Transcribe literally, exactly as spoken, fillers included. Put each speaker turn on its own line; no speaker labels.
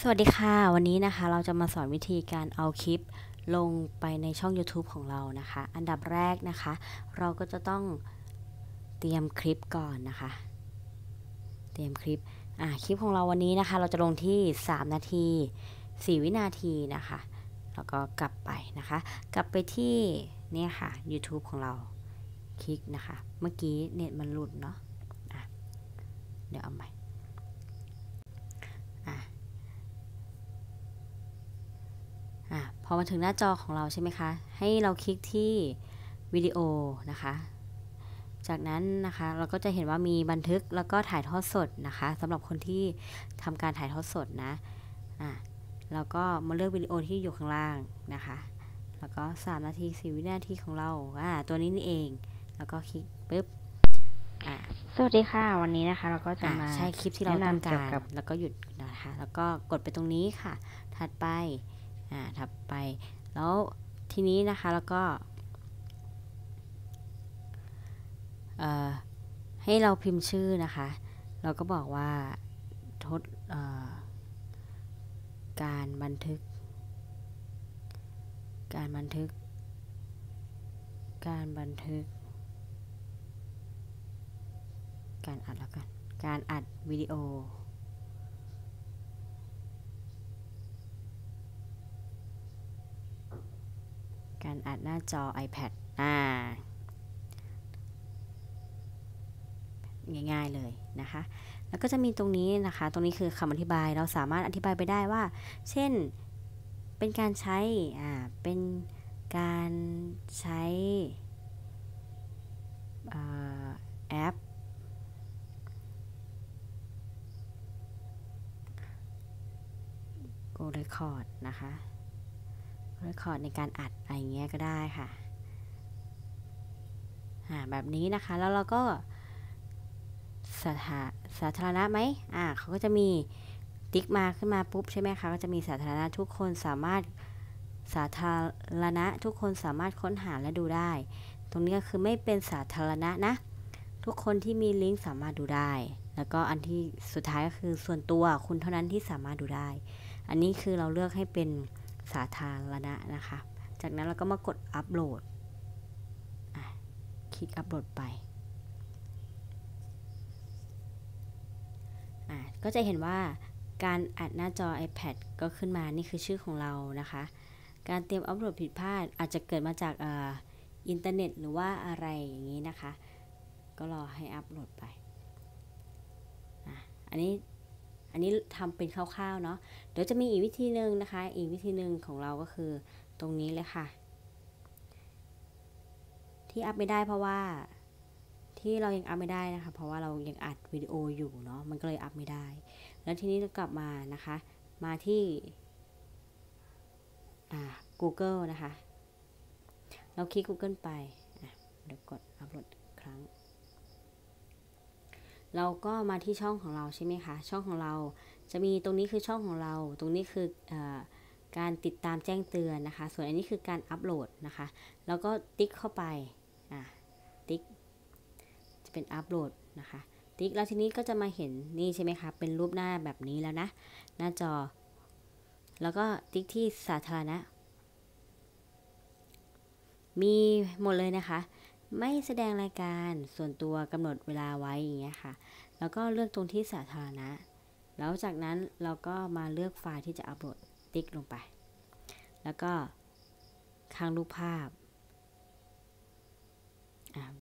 สวัสดีค่ะวันนี้นะคะเราจะมาสอนวิธีการเอาคลิปลงไปในช่อง YouTube ของเรานะคะอันดับแรกนะคะเราก็จะต้องเตรียมคลิปก่อนนะคะเตรียมคลิปอ่าคลิปของเราวันนี้นะคะเราจะลงที่สามนาทีสี่วินาทีนะคะแล้วก็กลับไปนะคะกลับไปที่เนี่ยค่ะ YouTube ของเราคลิกนะคะเมื่อกี้เน็ตมันหลุดเนาะะเดี๋ยวเอาใหม่พอมาถึงหน้าจอของเราใช่ไหมคะให้เราคลิกที่วิดีโอนะคะจากนั้นนะคะเราก็จะเห็นว่ามีบันทึกแล้วก็ถ่ายทอดสดนะคะสำหรับคนที่ทำการถ่ายทอดสดนะอ่ะแล้วก็มาเลือกวิดีโอที่อยู่ข้างล่างนะคะแล้วก็สามนาทีสี่วินาทีของเราอ่าตัวนี้นี่เองแล้วก็คลิกปุ๊บอ่า
สวัสดีค่ะวันนี้นะคะเราก็จะมา
ใช้คลิปที่เราต้องการแล้วก็หยุดนะคะแล้วก็กดไปตรงนี้ค่ะถัดไปอ่าถัดไปแล้วทีนี้นะคะแล้วก็ให้เราพิมพ์ชื่อนะคะเราก็บอกว่าทดการบันทึกการบันทึกการบันทึกการอัดแล้วกันการอัดวิดีโอการอัดหน้าจอ iPad อ่าง่ายๆเลยนะคะแล้วก็จะมีตรงนี้นะคะตรงนี้คือคำอธิบายเราสามารถอธิบายไปได้ว่าเช่นเป็นการใช้อ่าเป็นการใช้แอปGo Record นะคะ Record ในการอัดอะไรเงี้ยก็ได้ค่ะแบบนี้นะคะแล้วเราก็สาธาสาธารณะไหมอ่าเขาก็จะมีติ๊กมาขึ้นมาปุ๊บใช่ไหมคะก็จะมีสาธารณะทุกคนสามารถสาธารณะทุกคนสามารถค้นหาและดูได้ตรงนี้ก็คือไม่เป็นสาธารณะนะทุกคนที่มีลิงก์สามารถดูได้แล้วก็อันที่สุดท้ายก็คือส่วนตัวคุณเท่านั้นที่สามารถดูได้อันนี้คือเราเลือกให้เป็นสาธารณะนะคะจากนั้นเราก็มากดอัปโหลดคลิกอัปโหลดไปก็จะเห็นว่าการอัดหน้าจอ iPad ก็ขึ้นมานี่คือชื่อของเรานะคะการเตรียมอัปโหลดผิดพลาดอาจจะเกิดมาจากออินเทอร์เน็ตหรือว่าอะไรอย่างนี้นะคะก็รอให้อัปโหลดไปอันนี้อันนี้ทำเป็นคร่าวๆเนาะเดี๋ยวจะมีอีกวิธีหนึ่งนะคะอีกวิธีหนึ่งของเราก็คือตรงนี้เลยค่ะที่อัพไม่ได้เพราะว่าที่เรายังอัพไม่ได้นะคะเพราะว่าเรายังอัดวิดีโออยู่เนาะมันก็เลยอัพไม่ได้แล้วทีนี้เรากลับมานะคะมาที่ Google นะคะเราคลิก Google ไปเดี๋ยวกดอัปโหลดครั้งเราก็มาที่ช่องของเราใช่ไหมคะช่องของเราจะมีตรงนี้คือช่องของเราตรงนี้คืออการติดตามแจ้งเตือนนะคะส่วนอันนี้คือการอัปโหลดนะคะแล้วก็ติ๊กเข้าไปติ๊กจะเป็นอัปโหลดนะคะติ๊กแล้วทีนี้ก็จะมาเห็นนี่ใช่ไหมคะเป็นรูปหน้าแบบนี้แล้วนะหน้าจอแล้วก็ติ๊กที่สาธารณะมีหมดเลยนะคะไม่แสดงรายการส่วนตัวกำหนดเวลาไว้อย่างเงี้ยค่ะแล้วก็เลือกตรงที่สาธารณะแล้วจากนั้นเราก็มาเลือกไฟล์ที่จะอัปโหลดติ๊กลงไปแล้วก็ข้างรูปภาพ